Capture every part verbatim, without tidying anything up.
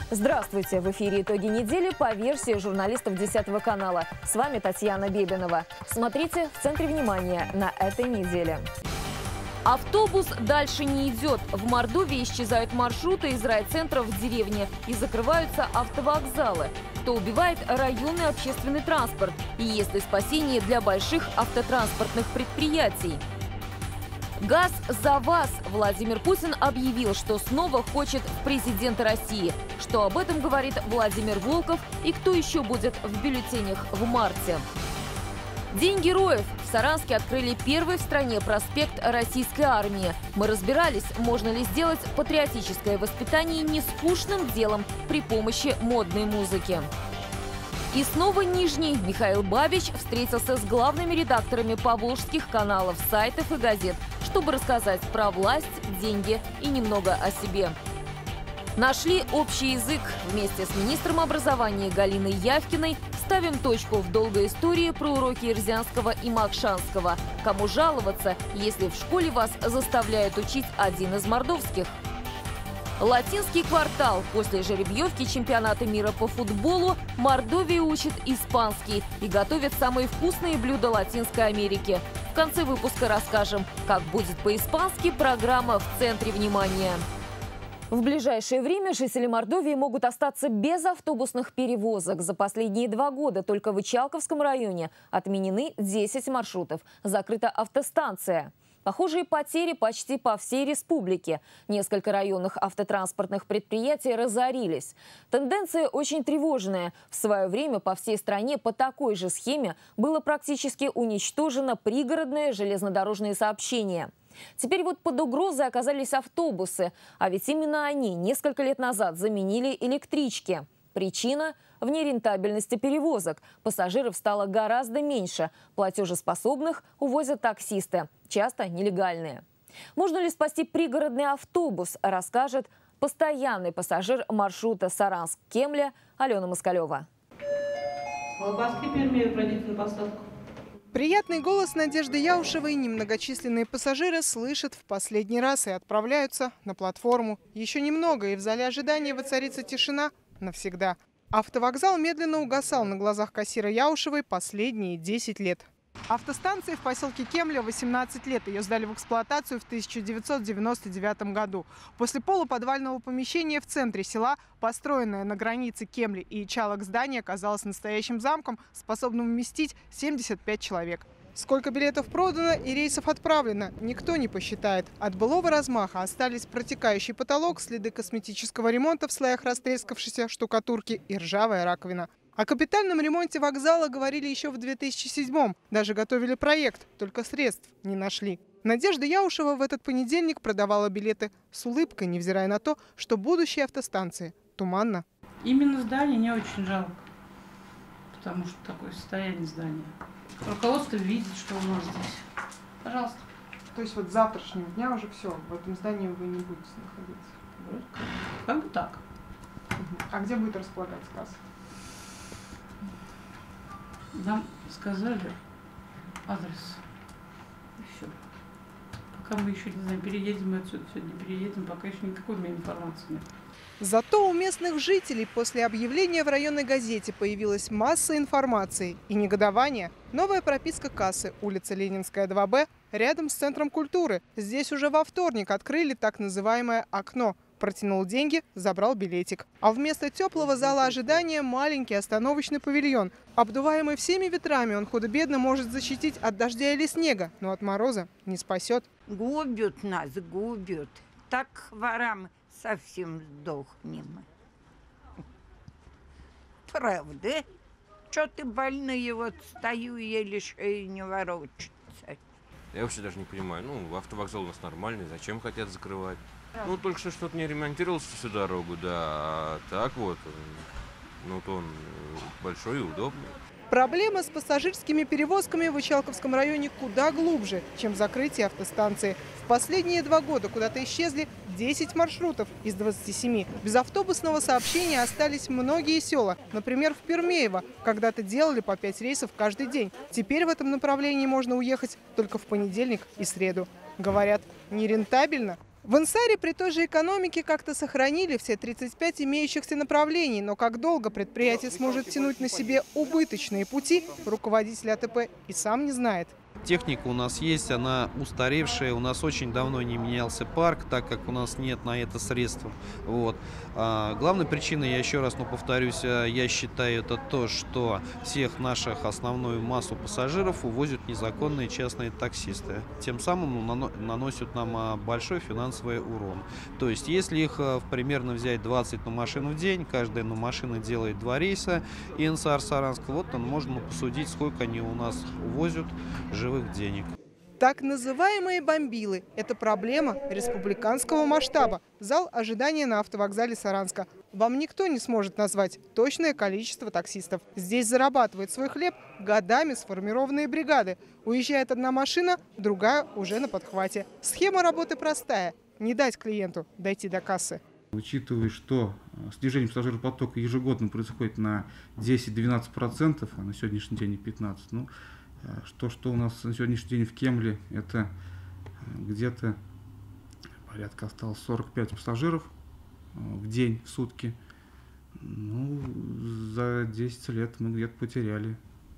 Здравствуйте! В эфире «Итоги недели» по версии журналистов десятого канала. С вами Татьяна Бебинова. Смотрите в центре внимания на этой неделе. Автобус дальше не идет. В Мордовии исчезают маршруты из райцентров в деревне и закрываются автовокзалы. Что убивает районный общественный транспорт? И есть ли спасение для больших автотранспортных предприятий? «Газ за вас!» Владимир Путин объявил, что снова хочет в президенты России. Что об этом говорит Владимир Волков и кто еще будет в бюллетенях в марте? День героев. В Саранске открыли первый в стране проспект российской армии. Мы разбирались, можно ли сделать патриотическое воспитание нескучным делом при помощи модной музыки. И снова Нижний. Михаил Бабич встретился с главными редакторами поволжских каналов, сайтов и газет, чтобы рассказать про власть, деньги и немного о себе. Нашли общий язык. Вместе с министром образования Галиной Явкиной ставим точку в долгой истории про уроки Ирзянского и Макшанского. Кому жаловаться, если в школе вас заставляют учить один из мордовских? Латинский квартал. После жеребьевки чемпионата мира по футболу Мордовия учит испанский и готовит самые вкусные блюда Латинской Америки. В конце выпуска расскажем, как будет по-испански программа «В центре внимания». В ближайшее время жители Мордовии могут остаться без автобусных перевозок. За последние два года только в Ичалковском районе отменены десять маршрутов. Закрыта автостанция. Похожие потери почти по всей республике. Несколько районных автотранспортных предприятий разорились. Тенденция очень тревожная. В свое время по всей стране по такой же схеме было практически уничтожено пригородное железнодорожное сообщение. Теперь вот под угрозой оказались автобусы. А ведь именно они несколько лет назад заменили электрички. Причина – в нерентабельности перевозок. Пассажиров стало гораздо меньше. Платежеспособных увозят таксисты, часто нелегальные. Можно ли спасти пригородный автобус, расскажет постоянный пассажир маршрута Саранск-Кемля Алена Москалева. Приятный голос Надежды Яушевой немногочисленные пассажиры слышат в последний раз и отправляются на платформу. Еще немного, и в зале ожидания воцарится тишина навсегда. Автовокзал медленно угасал на глазах кассира Яушевой последние десять лет. Автостанции в поселке Кемля восемнадцать лет. Ее сдали в эксплуатацию в тысяча девятьсот девяносто девятом году. После полуподвального помещения в центре села, построенное на границе Кемли и Ичалок здание, оказалось настоящим замком, способным вместить семьдесят пять человек. Сколько билетов продано и рейсов отправлено, никто не посчитает. От былого размаха остались протекающий потолок, следы косметического ремонта в слоях растрескавшейся штукатурки и ржавая раковина. О капитальном ремонте вокзала говорили еще в две тысячи седьмом. Даже готовили проект, только средств не нашли. Надежда Яушева в этот понедельник продавала билеты с улыбкой, невзирая на то, что будущее автостанции туманно. Именно здание не очень жалко, потому что такое состояние здания. Руководство видит, что у нас здесь. Пожалуйста. То есть вот с завтрашнего дня уже все, в этом здании вы не будете находиться? Вроде как. Как бы так. А где будет располагаться касса? Нам сказали адрес. И все. Пока мы еще не знаем, переедем мы отсюда, сегодня переедем, пока еще никакой у меня информации нет. Зато у местных жителей после объявления в районной газете появилась масса информации и негодования. Новая прописка кассы, улица Ленинская, два Б, рядом с Центром культуры. Здесь уже во вторник открыли так называемое окно. Протянул деньги, забрал билетик. А вместо теплого зала ожидания маленький остановочный павильон. Обдуваемый всеми ветрами, он худо-бедно может защитить от дождя или снега, но от мороза не спасет. Губят нас, губят. Так ворам совсем сдохнем. Правда? Что ты больные, вот стою, еле шею не ворочается. Я вообще даже не понимаю, ну, автовокзал у нас нормальный, зачем хотят закрывать? Ну, только что что-то не ремонтировался всю дорогу, да, а так вот, ну, то он большой и удобный. Проблема с пассажирскими перевозками в Ичалковском районе куда глубже, чем закрытие автостанции. В последние два года куда-то исчезли десять маршрутов из двадцати семи. Без автобусного сообщения остались многие села. Например, в Пермеево. Когда-то делали по пять рейсов каждый день. Теперь в этом направлении можно уехать только в понедельник и среду. Говорят, нерентабельно. В Инсаре при той же экономике как-то сохранили все тридцать пять имеющихся направлений, но как долго предприятие сможет тянуть на себе убыточные пути, руководитель АТП и сам не знает. Техника у нас есть, она устаревшая, у нас очень давно не менялся парк, так как у нас нет на это средств. Вот. А главной причиной, я еще раз ну, повторюсь, я считаю это то, что всех наших основную массу пассажиров увозят незаконные частные таксисты. Тем самым наносят нам большой финансовый урон. То есть, если их примерно взять двадцать на машину в день, каждая на машина делает два рейса, и Инсар-Саранск, вот можно посудить, сколько они у нас увозят живых денег. Так называемые бомбилы – это проблема республиканского масштаба. Зал ожидания на автовокзале Саранска. Вам никто не сможет назвать точное количество таксистов. Здесь зарабатывает свой хлеб годами сформированные бригады. Уезжает одна машина, другая уже на подхвате. Схема работы простая – не дать клиенту дойти до кассы. Учитывая, что снижение пассажиропотока ежегодно происходит на десять-двенадцать процентов, а на сегодняшний день пятнадцать процентов, ну, Что, что у нас на сегодняшний день в Кемле, это где-то порядка осталось сорок пять пассажиров в день, в сутки. Ну, за десять лет мы где-то потеряли,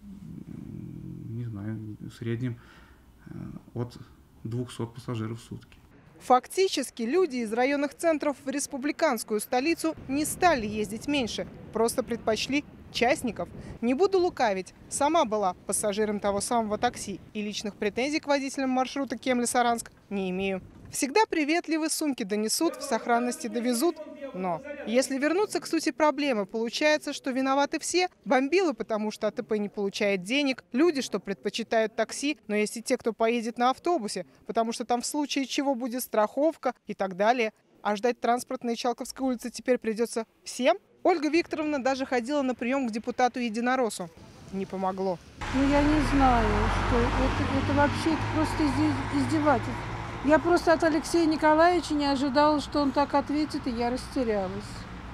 не знаю, в среднем от двухсот пассажиров в сутки. Фактически люди из районных центров в республиканскую столицу не стали ездить меньше, просто предпочли частников. Не буду лукавить, сама была пассажиром того самого такси и личных претензий к водителям маршрута Кемля-Саранск не имею. Всегда приветливы, сумки донесут, в сохранности довезут. Но если вернуться к сути проблемы, получается, что виноваты все. Бомбилы, потому что АТП не получает денег, люди, что предпочитают такси, но есть и те, кто поедет на автобусе, потому что там в случае чего будет страховка и так далее. А ждать транспорт на Ичалковской улице теперь придется всем? Ольга Викторовна даже ходила на прием к депутату Единороссу. Не помогло. Ну, я не знаю, что это, это вообще это просто издевательство. Я просто от Алексея Николаевича не ожидала, что он так ответит, и я растерялась.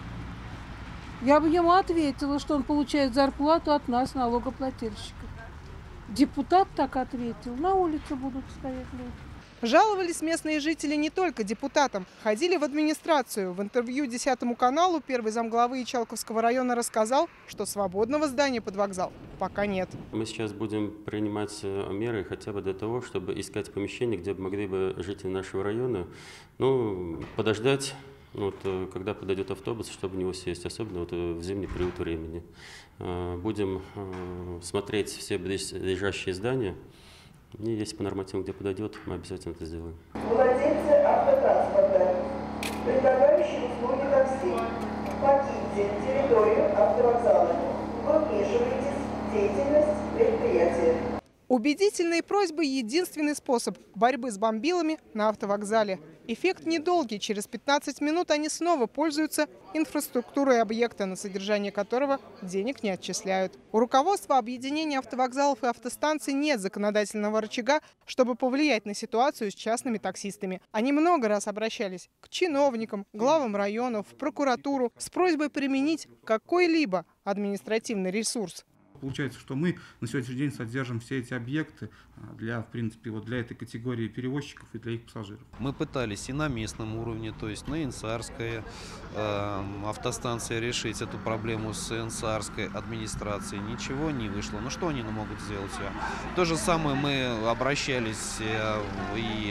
Я бы ему ответила, что он получает зарплату от нас, налогоплательщиков. Депутат так ответил, на улице будут стоять люди. Жаловались местные жители не только депутатам. Ходили в администрацию. В интервью десятому каналу первый замглавы Ичалковского района рассказал, что свободного здания под вокзал пока нет. Мы сейчас будем принимать меры хотя бы для того, чтобы искать помещение, где могли бы жители нашего района ну, подождать, вот, когда подойдет автобус, чтобы в него сесть, особенно вот в зимний период времени. Будем смотреть все ближайшие здания. И если по нормативам где подойдет, мы обязательно это сделаем. Владельцы автотранспорта, предлагающие услуги такси, покиньте территорию автовокзала. Вы вмешиваетесь в деятельность предприятия. Убедительные просьбы – единственный способ борьбы с бомбилами на автовокзале. Эффект недолгий. Через пятнадцать минут они снова пользуются инфраструктурой объекта, на содержание которого денег не отчисляют. У руководства объединения автовокзалов и автостанций нет законодательного рычага, чтобы повлиять на ситуацию с частными таксистами. Они много раз обращались к чиновникам, главам районов, в прокуратуру с просьбой применить какой-либо административный ресурс. Получается, что мы на сегодняшний день содержим все эти объекты для, в принципе, вот для этой категории перевозчиков и для их пассажиров. Мы пытались и на местном уровне, то есть на Инсарской э, автостанции решить эту проблему с Инсарской администрацией. Ничего не вышло. Ну что они могут сделать? То же самое мы обращались и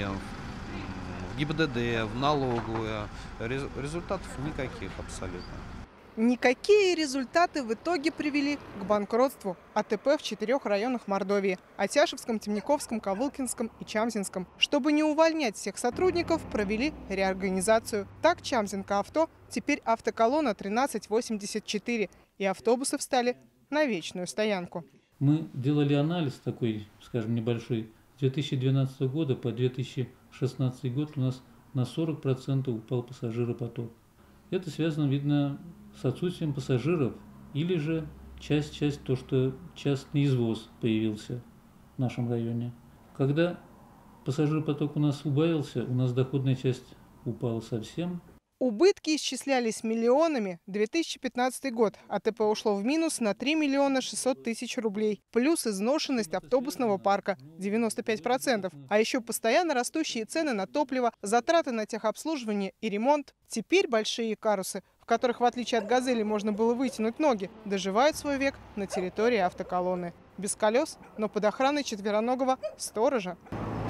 в ГИБДД, в налоговую. Результатов никаких абсолютно. Никакие результаты в итоге привели к банкротству АТП в четырех районах Мордовии – Атяшевском, Темниковском, Ковылкинском и Чамзинском. Чтобы не увольнять всех сотрудников, провели реорганизацию. Так Чамзинка авто теперь автоколонна тринадцать восемьдесят четыре, и автобусы встали на вечную стоянку. Мы делали анализ такой, скажем, небольшой. С две тысячи двенадцатого года по две тысячи шестнадцатый год у нас на сорок процентов упал пассажиропоток. Это связано, видно, с отсутствием пассажиров или же часть-часть то, что частный извоз появился в нашем районе. Когда пассажиропоток у нас убавился, у нас доходная часть упала совсем. Убытки исчислялись миллионами. две тысячи пятнадцатый год. АТП ушло в минус на три миллиона шестьсот тысяч рублей. Плюс изношенность автобусного парка – девяносто пять процентов. А еще постоянно растущие цены на топливо, затраты на техобслуживание и ремонт. Теперь большие карусы, в которых, в отличие от «Газели», можно было вытянуть ноги, доживают свой век на территории автоколонны. Без колес, но под охраной четвероногого сторожа.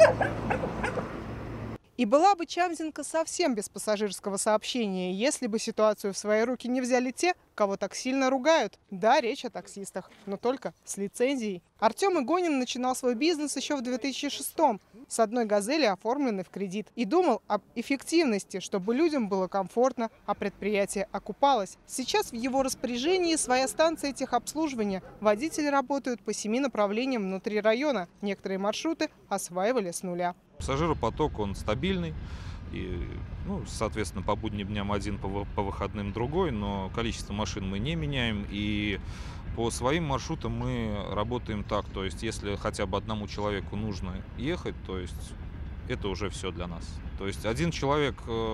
И была бы Чамзинка совсем без пассажирского сообщения, если бы ситуацию в свои руки не взяли те, кого так сильно ругают. Да, речь о таксистах, но только с лицензией. Артем Игонин начинал свой бизнес еще в две тысячи шестом с одной «Газели», оформленной в кредит. И думал об эффективности, чтобы людям было комфортно, а предприятие окупалось. Сейчас в его распоряжении своя станция техобслуживания. Водители работают по семи направлениям внутри района. Некоторые маршруты осваивали с нуля. Пассажиропоток, он стабильный, и, ну, соответственно, по будним дням один, по, по выходным другой, но количество машин мы не меняем, и по своим маршрутам мы работаем так, то есть если хотя бы одному человеку нужно ехать, то есть это уже все для нас. То есть один человек,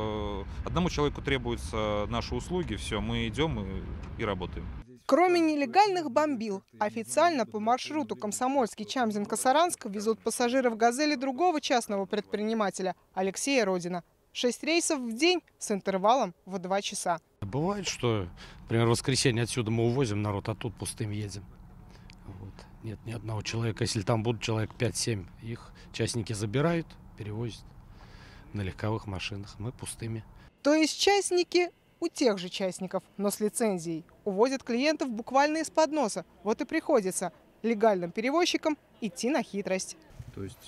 одному человеку требуются наши услуги, все, мы идем и, и работаем. Кроме нелегальных бомбил, официально по маршруту Комсомольский-Чамзинка-Саранск везут пассажиров «Газели» другого частного предпринимателя Алексея Родина. Шесть рейсов в день с интервалом в два часа. Бывает, что, например, в воскресенье отсюда мы увозим народ, а тут пустым едем. Вот. Нет ни одного человека. Если там будут человек пять-семь, их частники забирают, перевозят на легковых машинах. Мы пустыми. То есть частники у тех же частников, но с лицензией. Увозят клиентов буквально из-под носа. Вот и приходится легальным перевозчикам идти на хитрость. То есть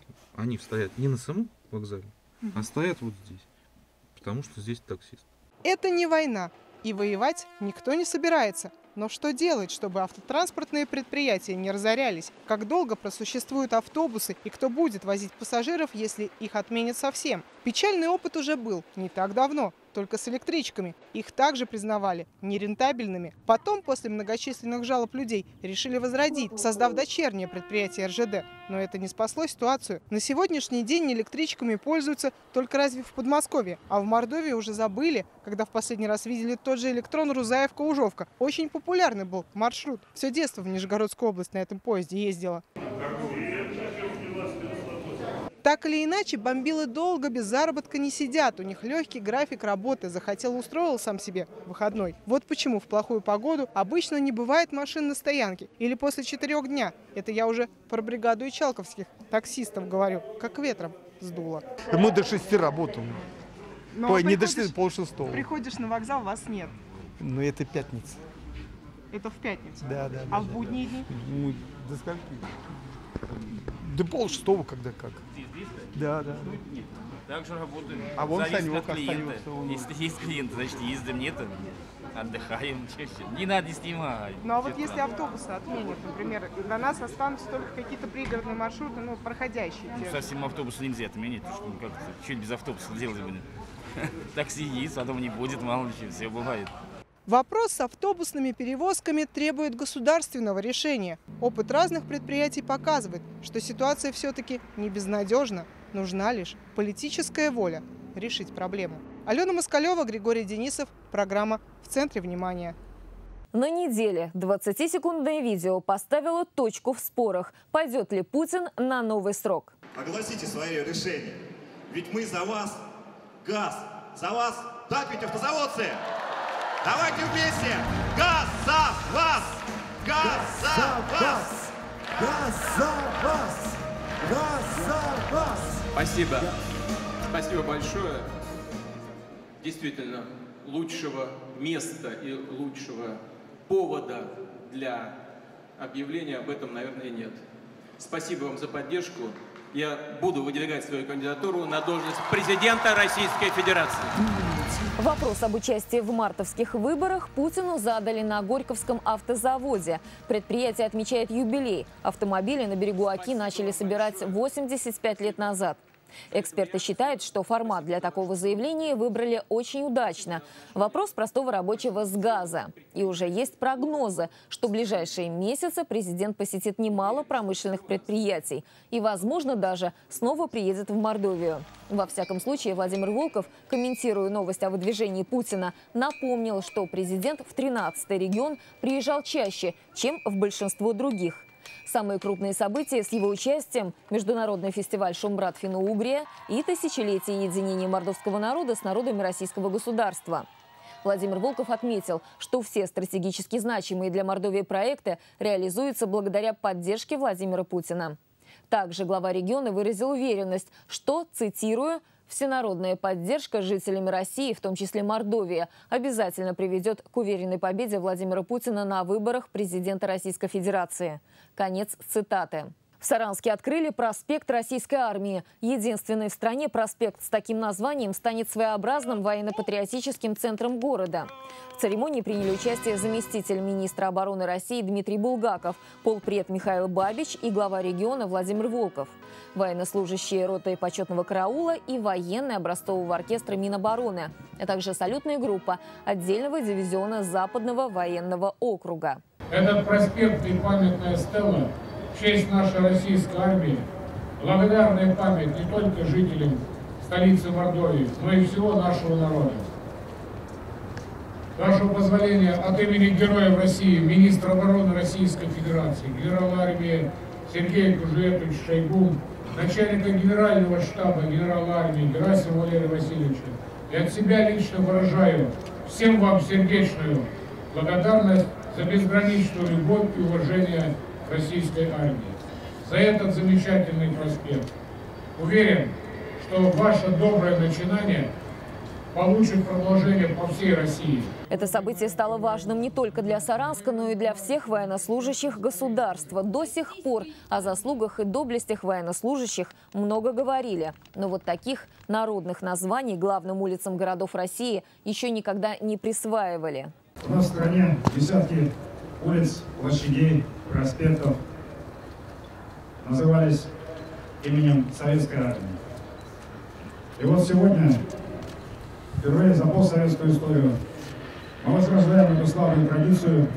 они стоят не на самом вокзале, а стоят вот здесь, потому что здесь таксист. Это не война, и воевать никто не собирается. Но что делать, чтобы автотранспортные предприятия не разорялись? Как долго просуществуют автобусы и кто будет возить пассажиров, если их отменят совсем? Печальный опыт уже был не так давно, только с электричками. Их также признавали нерентабельными. Потом, после многочисленных жалоб людей, решили возродить, создав дочернее предприятие эр жэ дэ. Но это не спасло ситуацию. На сегодняшний день электричками пользуются только разве в Подмосковье. А в Мордовии уже забыли, когда в последний раз видели тот же электрон Рузаевка-Ужовка. Очень популярный был маршрут. Все детство в Нижегородскую область на этом поезде ездила. Так или иначе, бомбилы долго без заработка не сидят. У них легкий график работы. Захотел, устроил сам себе выходной. Вот почему в плохую погоду обычно не бывает машин на стоянке. Или после четырех дня. Это я уже про бригаду ичалковских таксистов говорю. Как ветром сдуло. Мы до шести работаем. Но Ой, не до шести, пол шестого. Приходишь на вокзал, вас нет. Ну, это пятница. Это в пятницу? Да, да. А да, в будние да. дни? Мы до скольки? До пол шестого, когда как. Да, да. Также работаем. А вон Зависит Санек от клиента. остается. Если есть клиенты, значит ездим, нет, отдыхаем чаще. Не надо снимать. Ну а вот если автобусы отменят, например, до нас останутся только какие-то пригородные маршруты, ну, проходящие. Ну, совсем автобусы нельзя отменить, потому что ну, как это, чуть без автобуса делать будем. Такси есть, потом не будет, мало ли чего, все бывает. Вопрос с автобусными перевозками требует государственного решения. Опыт разных предприятий показывает, что ситуация все-таки не безнадежна. Нужна лишь политическая воля решить проблему. Алена Москалева, Григорий Денисов. Программа «В центре внимания». На неделе двадцатисекундное видео поставило точку в спорах. Пойдет ли Путин на новый срок? Огласите свои решения. Ведь мы за вас, газ, за вас, так ведь, автозаводцы? Давайте вместе! Газ за вас! Газ за вас! Газ за вас! Газ за вас! Спасибо. Спасибо большое. Действительно, лучшего места и лучшего повода для объявления об этом, наверное, нет. Спасибо вам за поддержку. Я буду выдвигать свою кандидатуру на должность президента Российской Федерации. Вопрос об участии в мартовских выборах Путину задали на Горьковском автозаводе. Предприятие отмечает юбилей. Автомобили на берегу Оки начали собирать восемьдесят пять лет назад. Эксперты считают, что формат для такого заявления выбрали очень удачно. Вопрос простого рабочего с газа. И уже есть прогнозы, что в ближайшие месяцы президент посетит немало промышленных предприятий и, возможно, даже снова приедет в Мордовию. Во всяком случае, Владимир Волков, комментируя новость о выдвижении Путина, напомнил, что президент в тринадцатый регион приезжал чаще, чем в большинство других. Самые крупные события с его участием – международный фестиваль «Шумбрат Финно-Угрия» и тысячелетие единения мордовского народа с народами российского государства. Владимир Волков отметил, что все стратегически значимые для Мордовии проекты реализуются благодаря поддержке Владимира Путина. Также глава региона выразил уверенность, что, цитирую, «всенародная поддержка жителями России, в том числе Мордовии, обязательно приведет к уверенной победе Владимира Путина на выборах президента Российской Федерации». Конец цитаты. В Саранске открыли проспект Российской армии. Единственный в стране проспект с таким названием станет своеобразным военно-патриотическим центром города. В церемонии приняли участие заместитель министра обороны России Дмитрий Булгаков, полпред Михаил Бабич и глава региона Владимир Волков. Военнослужащие роты почетного караула и военные образцового оркестра Минобороны, а также салютная группа отдельного дивизиона Западного военного округа. Этот проспект и памятная стела в честь нашей российской армии, благодарная память не только жителям столицы Мордовии, но и всего нашего народа. С вашего позволения, от имени героев России, министра обороны Российской Федерации, генерала армии Сергея Кужуэтовича Шойгу, начальника генерального штаба генерала армии Герасимова Валерия Васильевича, и от себя лично выражаю всем вам сердечную благодарность за безграничную любовь и уважение российской армии, за этот замечательный проспект. Уверен, что ваше доброе начинание получит продолжение по всей России. Это событие стало важным не только для Саранска, но и для всех военнослужащих государства. До сих пор о заслугах и доблестях военнослужащих много говорили. Но вот таких народных названий главным улицам городов России еще никогда не присваивали. У нас в стране десятки улиц, площадей, проспектов назывались именем Советской армии. И вот сегодня, впервые за постсоветскую историю, мы возрождаем эту славную традицию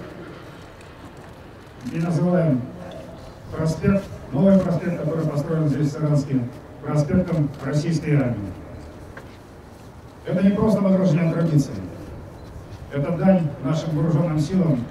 и называем проспект, новый проспект, который построен здесь в Саранске, проспектом Российской армии. Это не просто возрождение традиции. Это дань нашим вооруженным силам,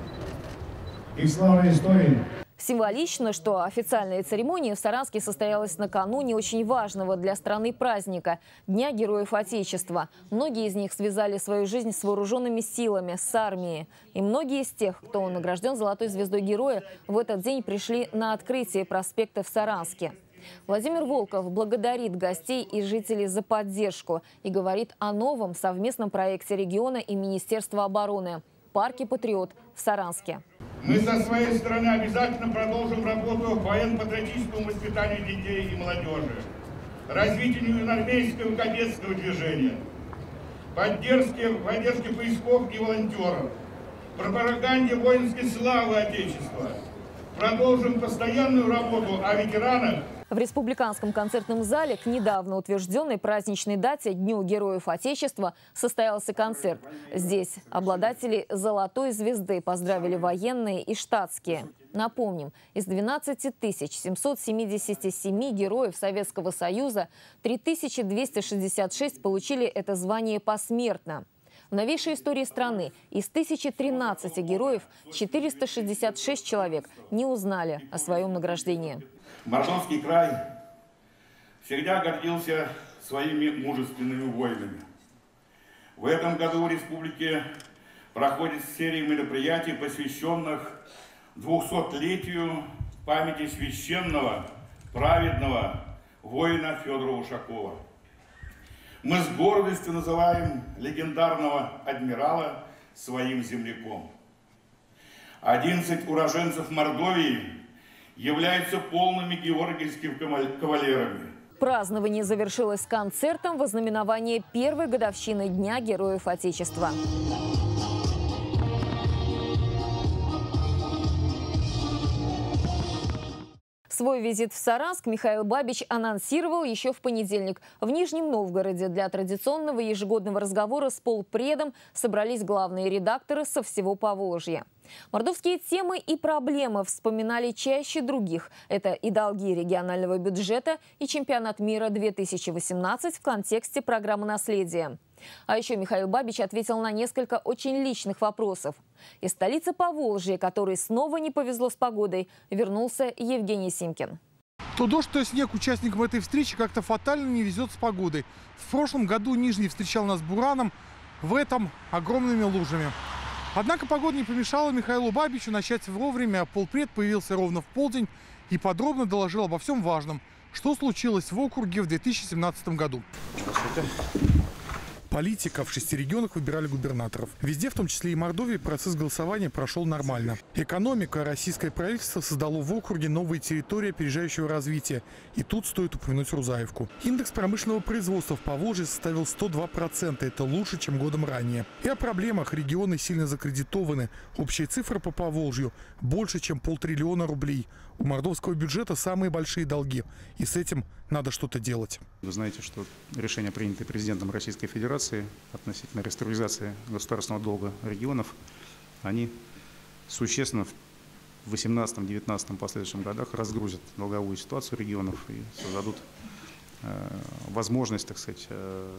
их славной истории. Символично, что официальная церемония в Саранске состоялась накануне очень важного для страны праздника – Дня Героев Отечества. Многие из них связали свою жизнь с вооруженными силами, с армией. И многие из тех, кто награжден Золотой звездой Героя, в этот день пришли на открытие проспекта в Саранске. Владимир Волков благодарит гостей и жителей за поддержку и говорит о новом совместном проекте региона и Министерства обороны – парке «Патриот» в Саранске. Мы со своей стороны обязательно продолжим работу по военно-патриотическому воспитанию детей и молодежи, развитию юноармейского и кадетского движения, поддержке, поддержке поисков и волонтеров, пропаганде воинской славы Отечества. Продолжим постоянную работу о ветеранах. В Республиканском концертном зале к недавно утвержденной праздничной дате Дню Героев Отечества состоялся концерт. Здесь обладатели Золотой звезды поздравили военные и штатские. Напомним, из двенадцати тысяч семисот семидесяти семи героев Советского Союза три тысячи двести шестьдесят шесть получили это звание посмертно. В новейшей истории страны из тысячи тринадцати героев четыреста шестьдесят шесть человек не узнали о своем награждении. Мордовский край всегда гордился своими мужественными воинами. В этом году в республике проходит серия мероприятий, посвященных двухсотлетию памяти священного, праведного воина Федора Ушакова. Мы с гордостью называем легендарного адмирала своим земляком. одиннадцать уроженцев Мордовии являются полными георгиевскими кавалерами. Празднование завершилось концертом в ознаменование первой годовщины Дня Героев Отечества. Свой визит в Саранск Михаил Бабич анонсировал еще в понедельник. В Нижнем Новгороде для традиционного ежегодного разговора с полпредом собрались главные редакторы со всего Поволжья. Мордовские темы и проблемы вспоминали чаще других. Это и долги регионального бюджета, и чемпионат мира две тысячи восемнадцать в контексте программы «Наследие». А еще Михаил Бабич ответил на несколько очень личных вопросов. Из столицы Поволжья, которой снова не повезло с погодой, вернулся Евгений Симкин. То дождь, то снег участникам этой встречи как-то фатально не везет с погодой. В прошлом году Нижний встречал нас бураном, в этом огромными лужами. Однако погода не помешала Михаилу Бабичу начать вовремя. Полпред появился ровно в полдень и подробно доложил обо всем важном, что случилось в округе в две тысячи семнадцатом году. Политиков в шести регионах выбирали губернаторов. Везде, в том числе и Мордовии, процесс голосования прошел нормально. Экономика. Российское правительство создало в округе новые территории опережающего развития. И тут стоит упомянуть Рузаевку. Индекс промышленного производства в Поволжье составил сто два процента. Это лучше, чем годом ранее. И о проблемах. Регионы сильно закредитованы. Общая цифра по Поволжью больше, чем полтриллиона рублей. У мордовского бюджета самые большие долги. И с этим надо что-то делать. Вы знаете, что решения, принятые президентом Российской Федерации относительно реструктуризации государственного долга регионов, они существенно в две тысячи восемнадцатом — две тысячи девятнадцатом последующих годах разгрузят долговую ситуацию регионов и создадут э, возможность, так сказать, э,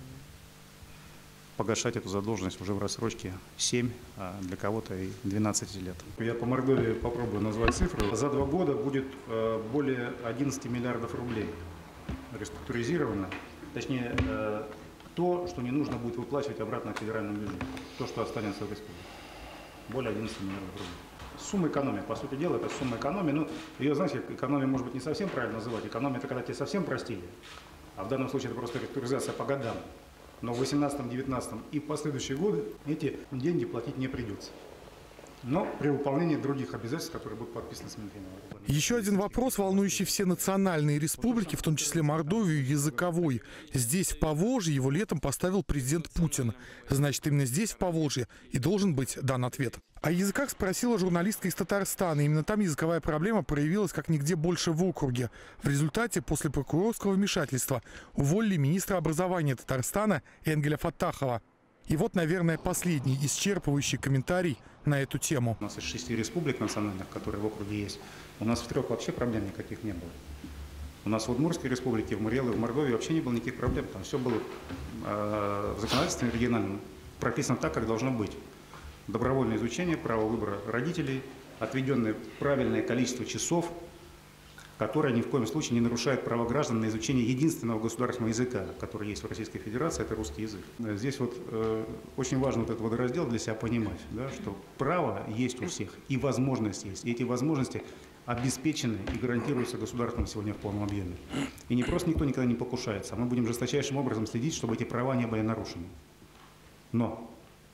погашать эту задолженность уже в рассрочке семь, а для кого-то и двенадцать лет. Я по Мордовии попробую назвать цифру. За два года будет э, более одиннадцати миллиардов рублей реструктуризировано. Точнее, э, то, что не нужно будет выплачивать обратно федеральному бюджету. То, что останется в республике. Более одиннадцати миллиардов рублей. Сумма экономии, по сути дела, это сумма экономии. Ну, ее, знаете, экономия может быть не совсем правильно называть. Экономия — это когда тебе совсем простили. А в данном случае это просто реструктуризация по годам. Но в две тысячи восемнадцатом — две тысячи девятнадцатом и в последующие годы эти деньги платить не придется. Но при выполнении других обязательств, которые будут подписаны с Минфином. Еще один вопрос, волнующий все национальные республики, в том числе Мордовию, языковой. Здесь, в Поволжье, его летом поставил президент Путин. Значит, именно здесь, в Поволжье, и должен быть дан ответ. О языках спросила журналистка из Татарстана. Именно там языковая проблема проявилась как нигде больше в округе. В результате, после прокурорского вмешательства, уволили министра образования Татарстана Энгеля Фаттахова. И вот, наверное, последний исчерпывающий комментарий на эту тему. У нас из шести республик национальных, которые в округе есть, у нас в трех вообще проблем никаких не было. У нас в Удмуртской республике, в Муреле, в Мордовии вообще не было никаких проблем. Там все было э, в законодательстве региональном прописано так, как должно быть. Добровольное изучение, право выбора родителей, отведенное правильное количество часов, которое ни в коем случае не нарушает права граждан на изучение единственного государственного языка, который есть в Российской Федерации, это русский язык. Здесь вот э, очень важно вот этот водораздел для себя понимать, да, что право есть у всех и возможность есть. И эти возможности обеспечены и гарантируются государством сегодня в полном объеме. И не просто никто никогда не покушается, а мы будем жесточайшим образом следить, чтобы эти права не были нарушены. Но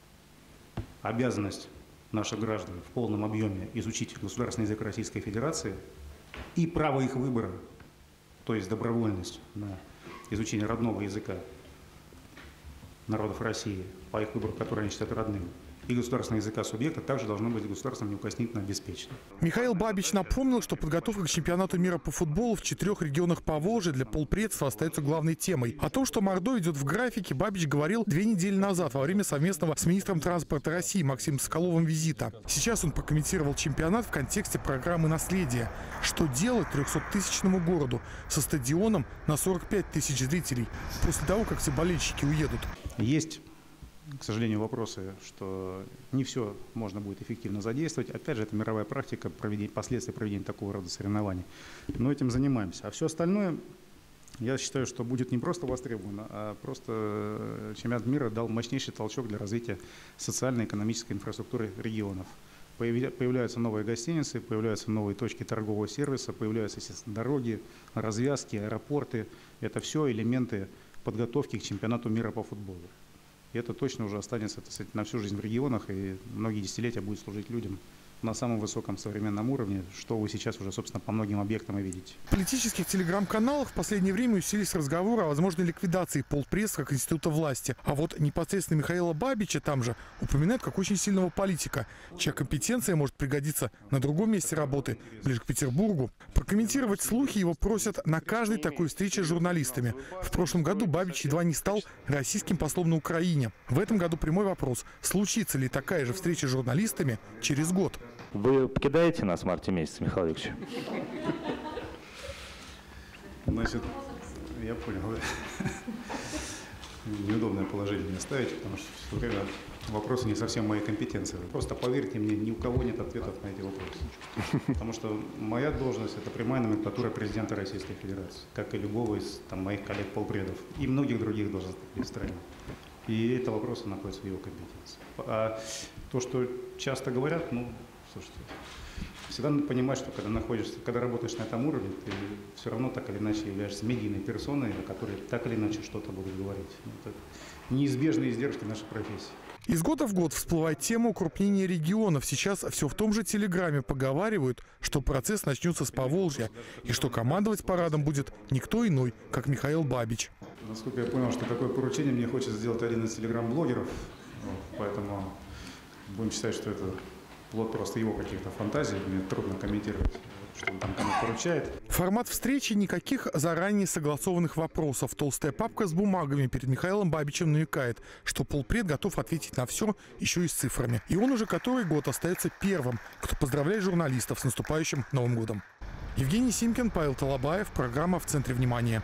обязанность наших граждан в полном объеме изучить государственный язык Российской Федерации и право их выбора, то есть добровольность на изучение родного языка народов России, по их выбору, который они считают родным, и государственного языка субъекта также должно быть государством неукоснительно обеспечено. Михаил Бабич напомнил, что подготовка к чемпионату мира по футболу в четырех регионах Поволжья для полпредства остается главной темой. О том, что Мордовия идет в графике, Бабич говорил две недели назад во время совместного с министром транспорта России Максимом Соколовым визита. Сейчас он прокомментировал чемпионат в контексте программы «Наследие». Что делать трехсоттысячному городу со стадионом на сорок пять тысяч зрителей после того, как все болельщики уедут? Есть, к сожалению, вопросы, что не все можно будет эффективно задействовать. Опять же, это мировая практика проведения, последствия проведения такого рода соревнований. Но этим занимаемся. А все остальное, я считаю, что будет не просто востребовано, а просто чемпионат мира дал мощнейший толчок для развития социально-экономической инфраструктуры регионов. Появляются новые гостиницы, появляются новые точки торгового сервиса, появляются, естественно, дороги, развязки, аэропорты. Это все элементы подготовки к чемпионату мира по футболу. И это точно уже останется, так сказать, на всю жизнь в регионах, и многие десятилетия будет служить людям на самом высоком современном уровне, что вы сейчас уже, собственно, по многим объектам и видите. В политических телеграм-каналах в последнее время усилились разговоры о возможной ликвидации полпресса как института власти. А вот непосредственно Михаила Бабича там же упоминают как очень сильного политика, чья компетенция может пригодиться на другом месте работы, ближе к Петербургу. Прокомментировать слухи его просят на каждой такой встрече с журналистами. В прошлом году Бабич едва не стал российским послом на Украине. В этом году прямой вопрос: случится ли такая же встреча с журналистами через год? Вы покидаете нас в марте месяце, Михаил Викторович? Значит, я понял, да. Неудобное положение мне ставить, потому что все время вопросы не совсем моей компетенции. Просто поверьте мне, ни у кого нет ответов на эти вопросы. Потому что моя должность – это прямая номенклатура президента Российской Федерации, как и любого из там, моих коллег-полпредов и многих других должностей в стране. И это вопросы находятся в его компетенции. А то, что часто говорят, ну, слушайте, всегда надо понимать, что когда находишься, когда работаешь на этом уровне, ты все равно так или иначе являешься медийной персоной, о которой так или иначе что-то будут говорить. Это неизбежные издержки нашей профессии. Из года в год всплывает тема укрупнения регионов. Сейчас все в том же Телеграме поговаривают, что процесс начнется с Поволжья и что командовать парадом будет никто иной, как Михаил Бабич. Насколько я понял, что такое поручение мне хочет сделать один из телеграм-блогеров, поэтому будем считать, что это плод просто его каких-то фантазий. Мне трудно комментировать, что он там кому поручает. Формат встречи — никаких заранее согласованных вопросов. Толстая папка с бумагами перед Михаилом Бабичем намекает, что полпред готов ответить на все, еще и с цифрами. И он уже который год остается первым, кто поздравляет журналистов с наступающим Новым годом. Евгений Симкин, Павел Талабаев. Программа «В центре внимания».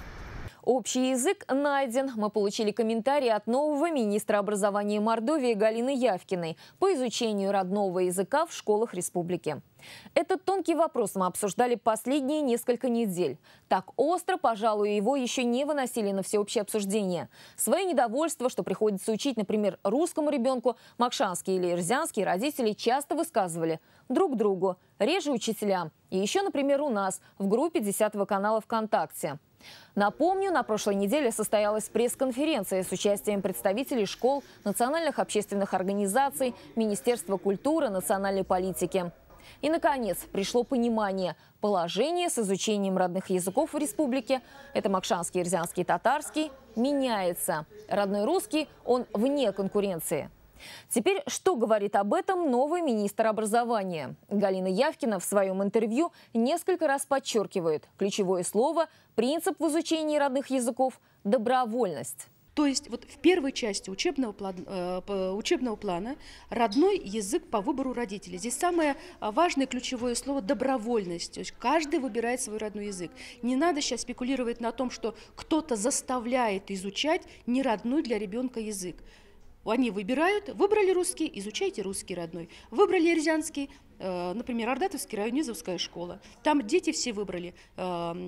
Общий язык найден. Мы получили комментарий от нового министра образования Мордовии Галины Явкиной по изучению родного языка в школах республики. Этот тонкий вопрос мы обсуждали последние несколько недель. Так остро, пожалуй, его еще не выносили на всеобщее обсуждение. Свое недовольство, что приходится учить, например, русскому ребенку, макшанские или эрзянские родители часто высказывали друг другу, реже учителям. И еще, например, у нас в группе десятого канала ВКонтакте. Напомню, на прошлой неделе состоялась пресс-конференция с участием представителей школ, национальных общественных организаций, Министерства культуры, национальной политики. И, наконец, пришло понимание: положение с изучением родных языков в республике – это макшанский, эрзянский, татарский – меняется. Родной русский, он вне конкуренции. Теперь что говорит об этом новый министр образования? Галина Явкина в своем интервью несколько раз подчеркивает: ключевое слово, принцип в изучении родных языков – добровольность. То есть вот в первой части учебного плана, э, учебного плана родной язык по выбору родителей. Здесь самое важное ключевое слово – добровольность. То есть каждый выбирает свой родной язык. Не надо сейчас спекулировать на том, что кто-то заставляет изучать неродной для ребенка язык. Они выбирают, выбрали русский, изучайте русский родной. Выбрали эрзянский, э, например, Ордатовский район, Низовская школа. Там дети все выбрали э,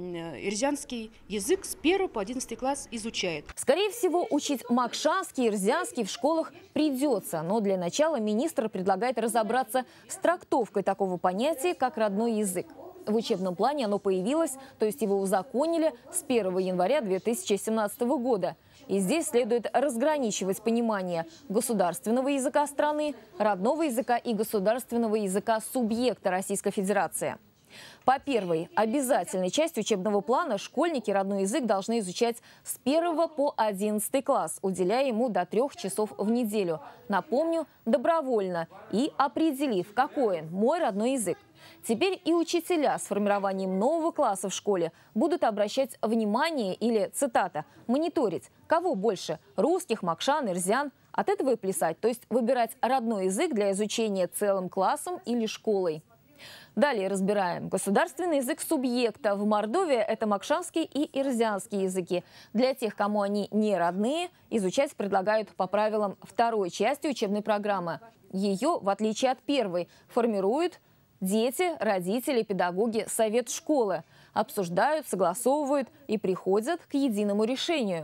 эрзянский язык, с первого по одиннадцатый класс изучают. Скорее всего, учить макшанский, эрзянский в школах придется. Но для начала министр предлагает разобраться с трактовкой такого понятия, как родной язык. В учебном плане оно появилось, то есть его узаконили с первого января две тысячи семнадцатого года. И здесь следует разграничивать понимание государственного языка страны, родного языка и государственного языка субъекта Российской Федерации. По первой обязательной части учебного плана школьники родной язык должны изучать с первого по одиннадцатый класс, уделяя ему до трех часов в неделю. Напомню, добровольно и определив, какой он, мой родной язык. Теперь и учителя с формированием нового класса в школе будут обращать внимание или, цитата, мониторить, кого больше – русских, макшан, эрзян. От этого и плясать, то есть выбирать родной язык для изучения целым классом или школой. Далее разбираем. Государственный язык субъекта. В Мордовии это макшанский и эрзянский языки. Для тех, кому они не родные, изучать предлагают по правилам второй части учебной программы. Ее, в отличие от первой, формируют дети, родители, педагоги, совет школы. Обсуждают, согласовывают и приходят к единому решению.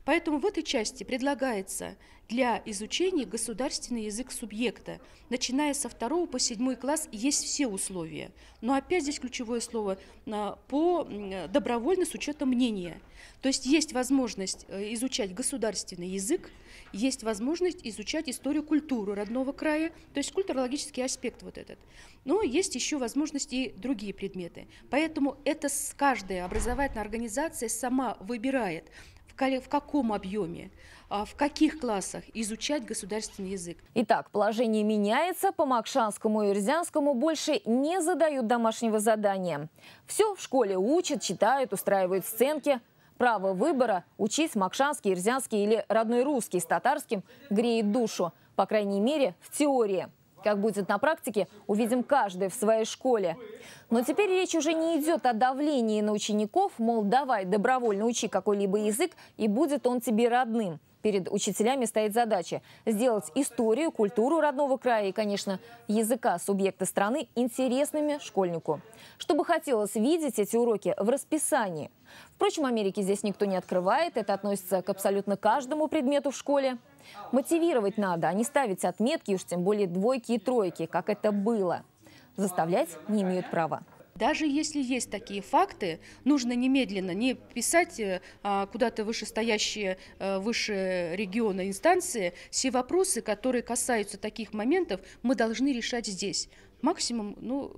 Поэтому в этой части предлагается для изучения государственный язык субъекта. Начиная со второго по седьмой класс есть все условия. Но опять здесь ключевое слово по добровольно с учетом мнения. То есть есть возможность изучать государственный язык, есть возможность изучать историю, культуру родного края, то есть культурологический аспект вот этот. Но есть еще возможности и другие предметы. Поэтому это каждая образовательная организация сама выбирает, в каком объеме, в каких классах изучать государственный язык. Итак, положение меняется. По Макшанскому и Эрзянскому больше не задают домашнего задания. Все в школе учат, читают, устраивают сценки. Право выбора – учить макшанский, эрзянский или родной русский с татарским – греет душу. По крайней мере, в теории. Как будет на практике, увидим каждый в своей школе. Но теперь речь уже не идет о давлении на учеников, мол, давай добровольно учи какой-либо язык, и будет он тебе родным. Перед учителями стоит задача сделать историю, культуру родного края и, конечно, языка субъекта страны интересными школьнику. Чтобы хотелось видеть эти уроки в расписании. Впрочем, Америки здесь никто не открывает, это относится к абсолютно каждому предмету в школе. Мотивировать надо, а не ставить отметки, уж тем более двойки и тройки, как это было. Заставлять не имеют права. Даже если есть такие факты, нужно немедленно не писать а, куда-то вышестоящие, а, выше региона инстанции. Все вопросы, которые касаются таких моментов, мы должны решать здесь. Максимум, ну...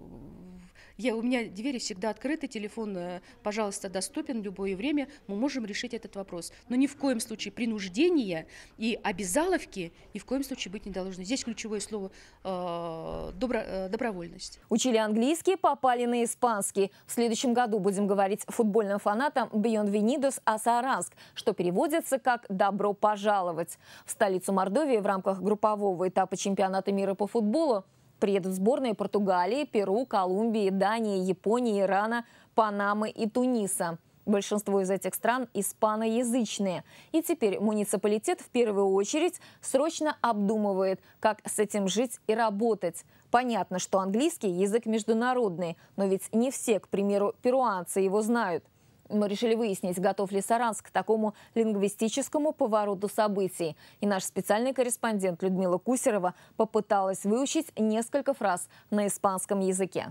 Я, у меня двери всегда открыты, телефон, пожалуйста, доступен в любое время, мы можем решить этот вопрос. Но ни в коем случае принуждения и обязаловки ни в коем случае быть не должно. Здесь ключевое слово э, добро, э, добровольность. Учили английский, попали на испанский. В следующем году будем говорить футбольным фанатам «Bienvenidos a Саранск», что переводится как «добро пожаловать». В столицу Мордовии в рамках группового этапа чемпионата мира по футболу приедут сборные Португалии, Перу, Колумбии, Дании, Японии, Ирана, Панамы и Туниса. Большинство из этих стран испаноязычные. И теперь муниципалитет в первую очередь срочно обдумывает, как с этим жить и работать. Понятно, что английский язык международный, но ведь не все, к примеру, перуанцы его знают. Мы решили выяснить, готов ли Саранск к такому лингвистическому повороту событий. И наш специальный корреспондент Людмила Кусерова попыталась выучить несколько фраз на испанском языке.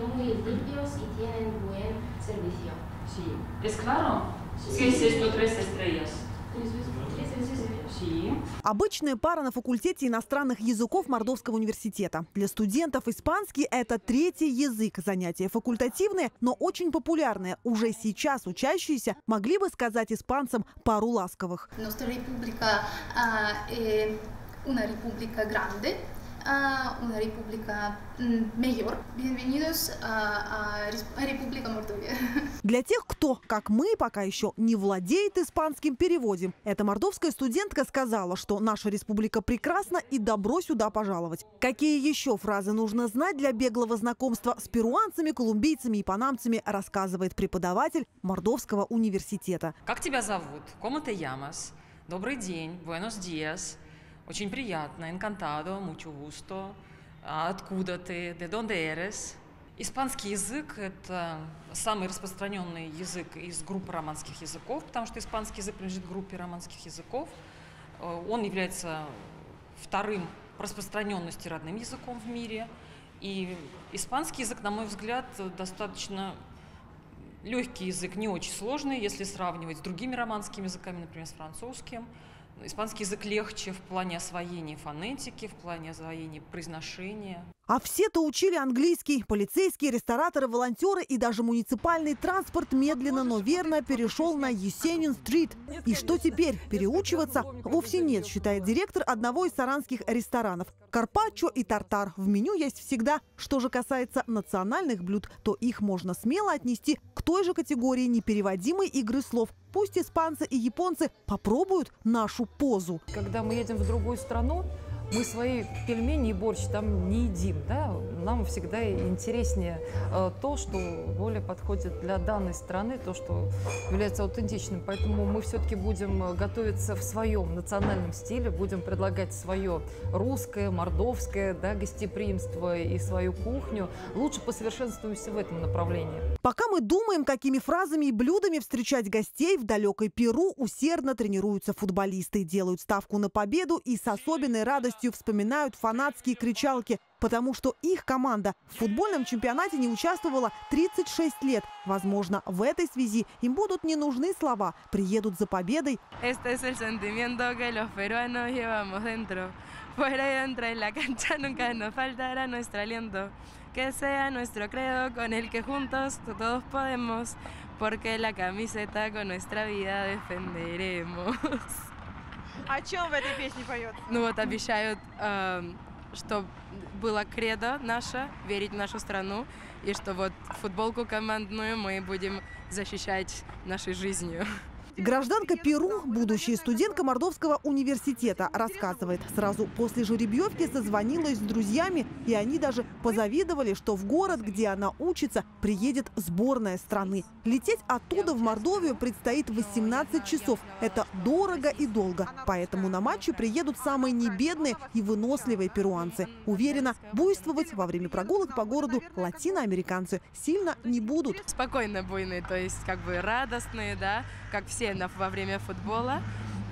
Обычная пара на факультете иностранных языков Мордовского университета. Для студентов испанский – это третий язык. Занятия факультативные, но очень популярные. Уже сейчас учащиеся могли бы сказать испанцам пару ласковых. Una república mayor. Bienvenidos a República Мордовия. Для тех, кто, как мы, пока еще не владеет испанским, переводим. Эта мордовская студентка сказала, что наша республика прекрасна и добро сюда пожаловать. Какие еще фразы нужно знать для беглого знакомства с перуанцами, колумбийцами и панамцами, рассказывает преподаватель Мордовского университета. Как тебя зовут? ¿Cómo te llamas? Добрый день. Buenos días. Очень приятно, encantado, mucho gusto. Откуда ты? De dónde eres? Испанский язык – это самый распространенный язык из группы романских языков, потому что испанский язык принадлежит группе романских языков. Он является вторым по распространенности родным языком в мире. И испанский язык, на мой взгляд, достаточно легкий язык, не очень сложный, если сравнивать с другими романскими языками, например, с французским. Испанский язык легче в плане освоения фонетики, в плане освоения произношения. А все-то учили английский. Полицейские, рестораторы, волонтеры и даже муниципальный транспорт медленно, но верно перешел на Есенин-стрит. И что теперь? Переучиваться? Вовсе нет, считает директор одного из саранских ресторанов. Карпаччо и тартар в меню есть всегда. Что же касается национальных блюд, то их можно смело отнести к той же категории непереводимой игры слов. Пусть испанцы и японцы попробуют нашу позу. Когда мы едем в другую страну, мы свои пельмени и борщ там не едим, да? Нам всегда интереснее э, то, что более подходит для данной страны, то, что является аутентичным. Поэтому мы все-таки будем готовиться в своем национальном стиле, будем предлагать свое русское, мордовское, да, гостеприимство и свою кухню. Лучше посовершенствуемся в этом направлении. Пока мы думаем, какими фразами и блюдами встречать гостей, в далекой Перу усердно тренируются футболисты, делают ставку на победу и с особенной радостью вспоминают фанатские кричалки, потому что их команда в футбольном чемпионате не участвовала тридцать шесть лет. Возможно, в этой связи им будут не нужны слова, приедут за победой. Este es el sentimiento que los peruanos llevamos dentro. Fuera y dentro de la cancha nunca nos faltará nuestro aliento. Que sea nuestro credo con el que juntos todos podemos, porque la camiseta con nuestra vida defenderemos. О чем в этой песне поет? Ну вот обещают, э, что было кредо наше, верить в нашу страну, и что вот футболку командную мы будем защищать нашей жизнью. Гражданка Перу, будущая студентка Мордовского университета, рассказывает, сразу после жеребьевки созвонилась с друзьями, и они даже позавидовали, что в город, где она учится, приедет сборная страны. Лететь оттуда в Мордовию предстоит восемнадцать часов. Это дорого и долго. Поэтому на матчи приедут самые небедные и выносливые перуанцы. Уверена, буйствовать во время прогулок по городу латиноамериканцы сильно не будут. Спокойно буйные, то есть как бы радостные, да, как все во время футбола,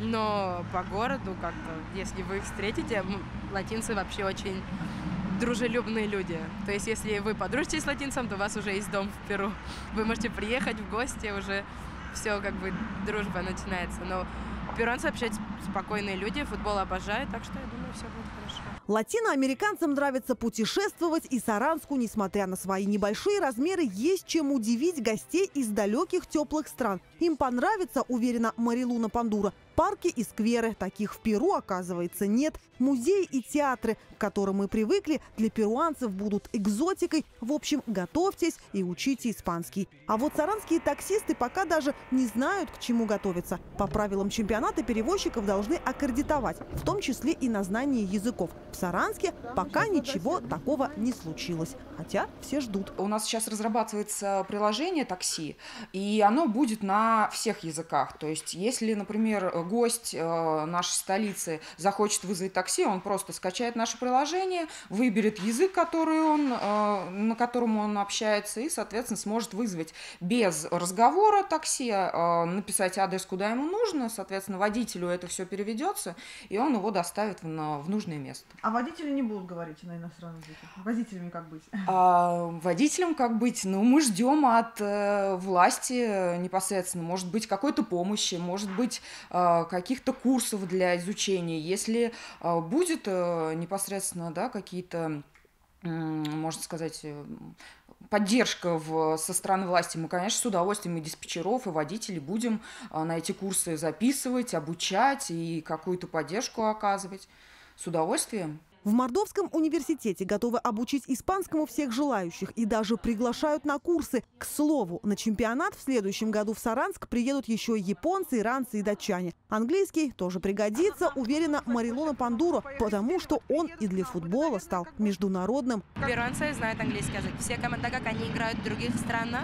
но по городу, как-то, если вы их встретите, латинцы вообще очень дружелюбные люди. То есть, если вы подружитесь с латинцем, то у вас уже есть дом в Перу. Вы можете приехать в гости, уже все, как бы, дружба начинается. Но перуанцы вообще спокойные люди, футбол обожают, так что я думаю, все будет хорошо. Латиноамериканцам нравится путешествовать, и Саранску, несмотря на свои небольшие размеры, есть чем удивить гостей из далеких теплых стран. Им понравится, уверена Марилуна Пандура, парки и скверы. Таких в Перу, оказывается, нет. Музеи и театры, к которым мы привыкли, для перуанцев будут экзотикой. В общем, готовьтесь и учите испанский. А вот саранские таксисты пока даже не знают, к чему готовиться. По правилам чемпионата перевозчиков должны аккредитовать, в том числе и на знание языков. В Саранске пока ничего такого не случилось, хотя все ждут. У нас сейчас разрабатывается приложение такси, и оно будет на всех языках. То есть, если, например, гость э, нашей столицы захочет вызвать такси, он просто скачает наше приложение, выберет язык, который он, э, на котором он общается, и, соответственно, сможет вызвать без разговора такси, э, написать адрес, куда ему нужно, соответственно, водителю это все переведется, и он его доставит в, на, в нужное место. А водители не будут говорить на иностранном языке? Водителями как быть? А, водителям как быть? Ну, мы ждем от э, власти непосредственно, может быть, какой-то помощи, может быть, э, каких-то курсов для изучения. Если э, будет э, непосредственно, да, какие-то, э, можно сказать, э, поддержка в, со стороны власти, мы, конечно, с удовольствием и диспетчеров, и водителей будем э, на эти курсы записывать, обучать и какую-то поддержку оказывать. С удовольствием. В Мордовском университете готовы обучить испанскому всех желающих и даже приглашают на курсы. К слову, на чемпионат в следующем году в Саранск приедут еще и японцы, иранцы и датчане. Английский тоже пригодится, уверена Марилуна Пандура, потому что он и для футбола стал международным. Перуанцы знают английский язык. Все команды, так как они играют в других странах,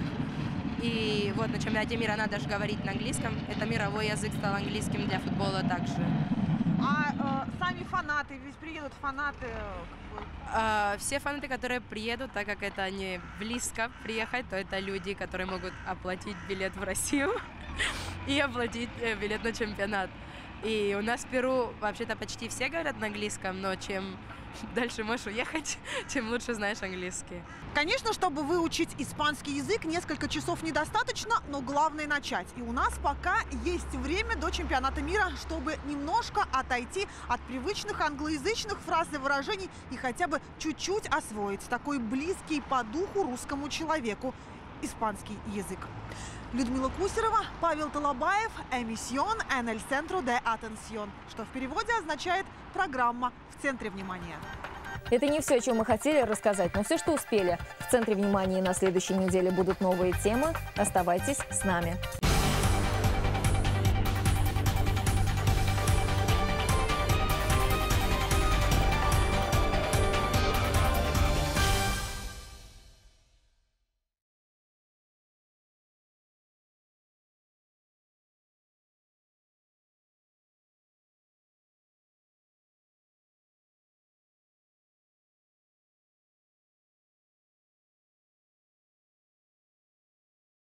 и вот на чемпионате мира надо же говорить на английском. Это мировой язык стал английским для футбола также. А э, сами фанаты, ведь приедут фанаты? Как бы... а, все фанаты, которые приедут, так как это не близко приехать, то это люди, которые могут оплатить билет в Россию и оплатить билет на чемпионат. И у нас в Перу вообще-то почти все говорят на английском, но чем дальше можешь уехать, тем лучше знаешь английский. Конечно, чтобы выучить испанский язык, несколько часов недостаточно, но главное начать. И у нас пока есть время до чемпионата мира, чтобы немножко отойти от привычных англоязычных фраз и выражений и хотя бы чуть-чуть освоить такой близкий по духу русскому человеку испанский язык. Людмила Кусерова, Павел Толобаев, «Эмиссион en el centro de atención», что в переводе означает «программа в центре внимания». Это не все, о чем мы хотели рассказать, но все, что успели. В центре внимания на следующей неделе будут новые темы. Оставайтесь с нами.